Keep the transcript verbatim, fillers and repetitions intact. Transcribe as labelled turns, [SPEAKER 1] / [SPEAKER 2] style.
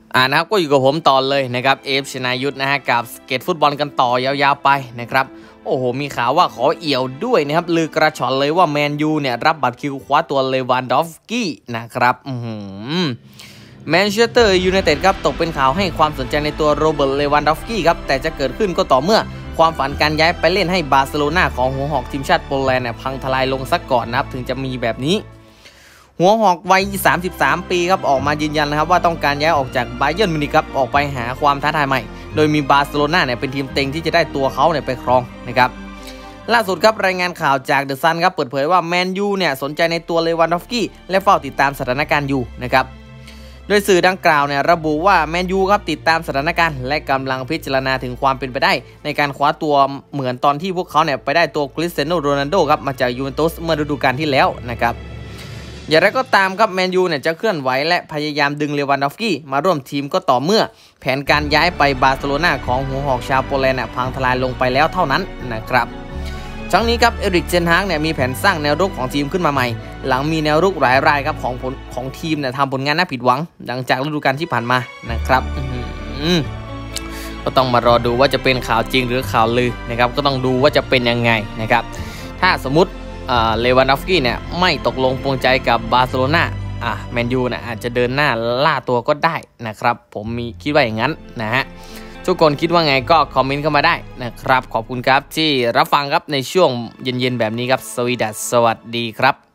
[SPEAKER 1] อ่านะครับก็อยู่กับผมต่อเลยนะครับเอฟชนายุทธนะฮะกับสเก็ตฟุตบอลกันต่อยาวๆไปนะครับโอ้โหมีข่าวว่าขอเอี่ยวด้วยนะครับลือกระชอนเลยว่าแมนยูเนี่ยรับบัตรคิวคว้าตัวเลวันดอฟสกี้นะครับอืมแมนเชสเตอร์ยูไนเต็ดครับตกเป็นข่าวให้ความสนใจในตัวโรเบิร์ตเลวันดอฟสกี้ครับแต่จะเกิดขึ้นก็ต่อเมื่อความฝันการย้ายไปเล่นให้บาร์เซโลนาของหัวหอกทีมชาติโปแลนด์เนี่ยพังทลายลงซะก่อนนะครับถึงจะมีแบบนี้หัวหอกวัยสามสิบสามปีครับออกมายืนยันนะครับว่าต้องการย้ายออกจากไบเยิร์นมิวนิกครับออกไปหาความท้าทายใหม่โดยมีบาร์เซโลนาเนี่ยเป็นทีมเต็งที่จะได้ตัวเขาเนี่ยไปครองนะครับล่าสุดครับรายงานข่าวจากเดอะซันครับเปิดเผยว่าแมนยูเนี่ยสนใจในตัวเลวันดอฟสกี้และเฝ้าติดตามสถานการณ์อยู่นะครับโดยสื่อดังกล่าวเนี่ยระบุว่าแมนยูครับติดตามสถานการณ์และกำลังพิจารณาถึงความเป็นไปได้ในการคว้าตัวเหมือนตอนที่พวกเขาเนี่ยไปได้ตัวคริสเตียโนโรนัลโดครับมาจากยูเวนตุสเมื่อฤดูกาลที่แล้วนะครับอย่างไรก็ตามครับแมนยูเนี่ยจะเคลื่อนไหวและพยายามดึงเลวันดอฟสกี้มาร่วมทีมก็ต่อเมื่อแผนการย้ายไปบาร์เซโลนาของหัวหอกชาวโปแลนด์พังทลายลงไปแล้วเท่านั้นนะครับทั้งนี้ครับเอริกเจนฮากเนี่ยมีแผนสร้างแนวรุกของทีมขึ้นมาใหม่หลังมีแนวรุกหลายรายครับของผลของทีมเนี่ยทำผลงานน่าผิดหวังหลังจากฤดูกาลที่ผ่านมานะครับก็ต้องมารอดูว่าจะเป็นข่าวจริงหรือข่าวลือนะครับก็ต้องดูว่าจะเป็นยังไงนะครับถ้าสมมติเลวันดอฟสกี้เนี่ยไม่ตกลงปรงใจกับบาร์เซโลนาอ่ะแมนยูเนี่ยอาจจะเดินหน้าล่าตัวก็ได้นะครับผมมีคิดว่าอย่างนั้นนะฮะทุกคนคิดว่าไงก็คอมเมนต์เข้ามาได้นะครับขอบคุณครับที่รับฟังครับในช่วงเย็นๆแบบนี้ครับสวีดัสสวัสดีครับ